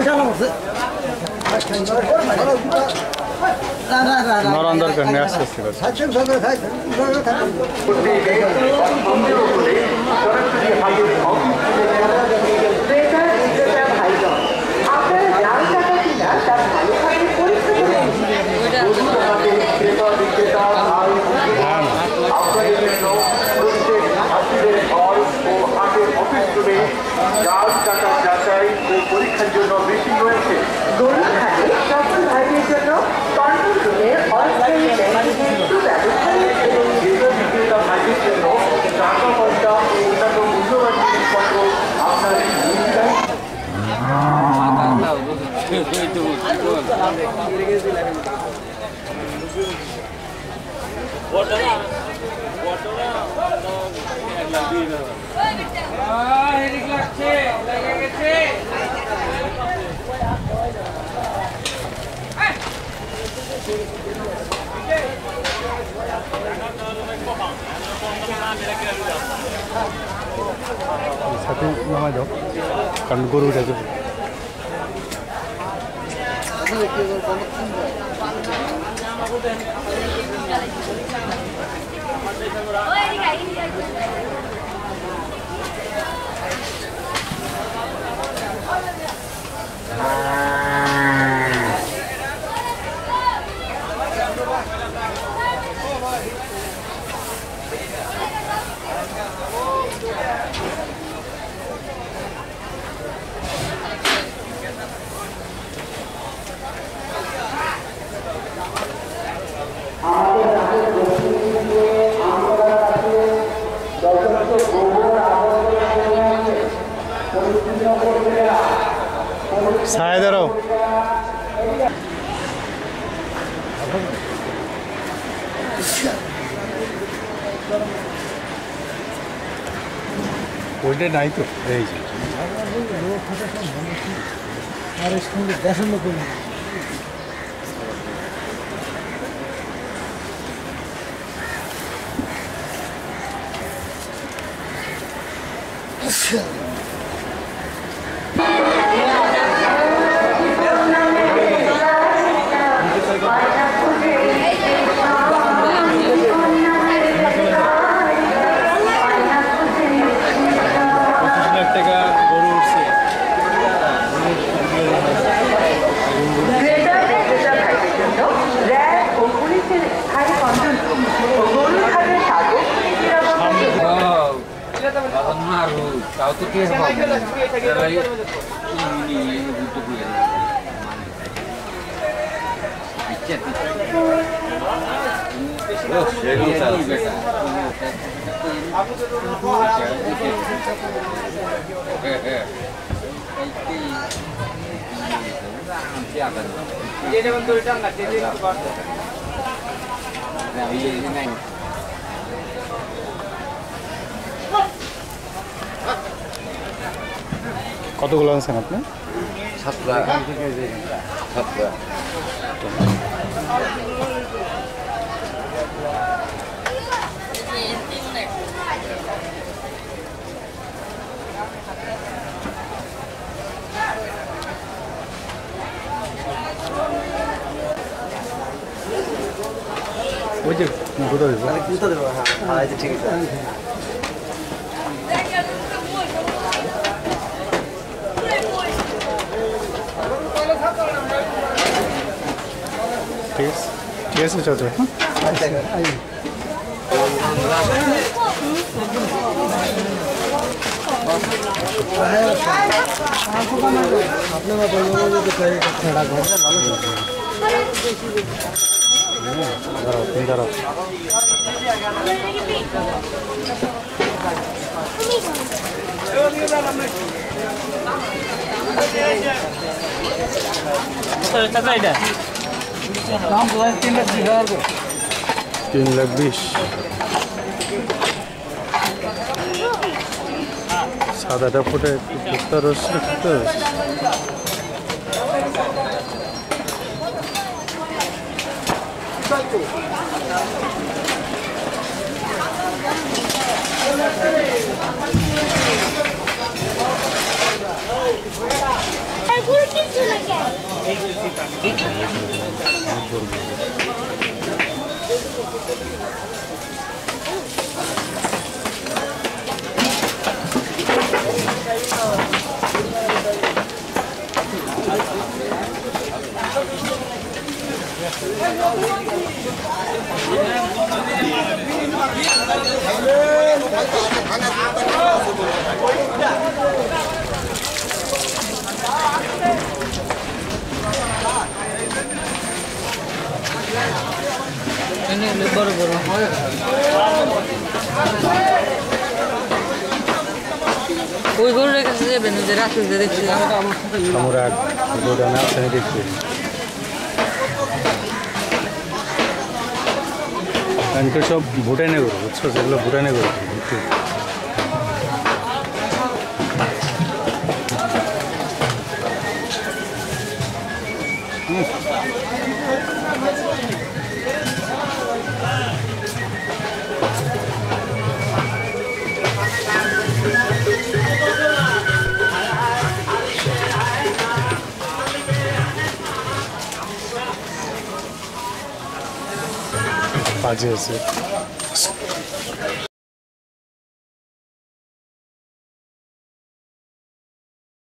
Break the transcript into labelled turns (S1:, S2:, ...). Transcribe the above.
S1: নরম দরকার নিয়ে আসতে
S2: পরীক্ষার জন্য মিটিং রয়েছে গরুরহাটে সকল ভাইদের জন্য কন্ট্রোল রুমে অস্থায়ী ব্যবস্থা রয়েছে বিক্রেতা ভাইদের জন্য টাকা পয়সা ও অন্যান্য মূল্যবান জিনিসপত্র আপনার
S1: সাথে নামাই দাও কারণ গরু উঠে যাবে ছায়া দাঁড়াও ওইটা নাই তো এই যে
S3: আর সঙ্গে দেখার লোক
S1: কতগুলো আনছেন আপনি?
S4: 7টা 7টা
S1: ওই যে কোথা দেবো
S4: হ্যাঁ ঠিক আছে
S1: ঠিক আছে চাচা দাঁড়াও
S3: দাম
S1: 3,20,000 সাদাটা ফুটে কুত্তা রস রাখতে
S3: বড় বড় ওই গরুর কাছে যাবেন যে রাত্রে দেখছিলাম
S1: আমরা গোডাউনে আপনি দেখছি কারণ সব ভুটানে গরু বুঝছো সেগুলো ভুটানে গরু বাজে আছে